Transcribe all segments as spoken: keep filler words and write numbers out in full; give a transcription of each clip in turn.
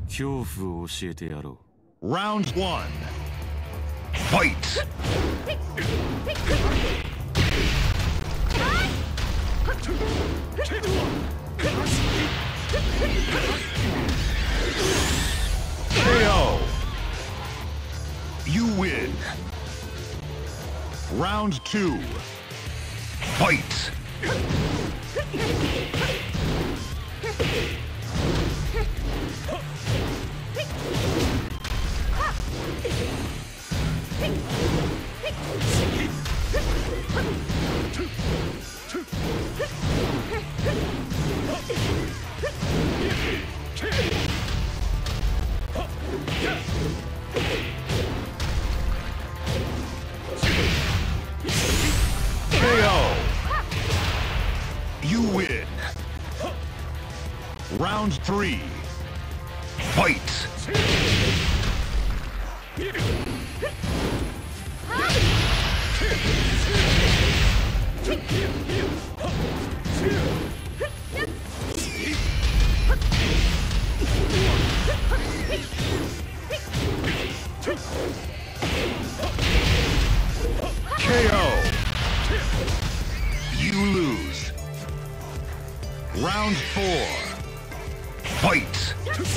恐怖を教えてやろう。 Round one. Fight! K O. You win. Round two. Fight! K O. You win. Round three. Fight! K O. You lose. Round four. Fight!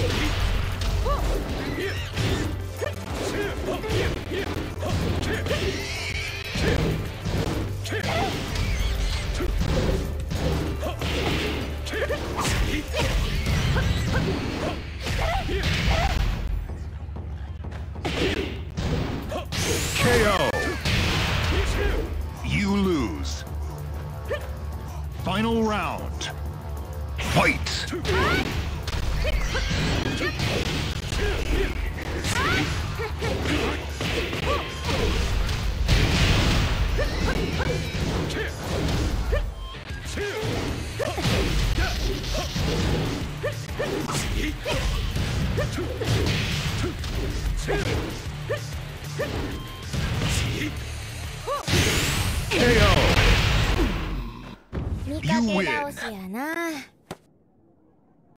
K O. You lose. Final round. Fight! K O. 見かけ倒しやな。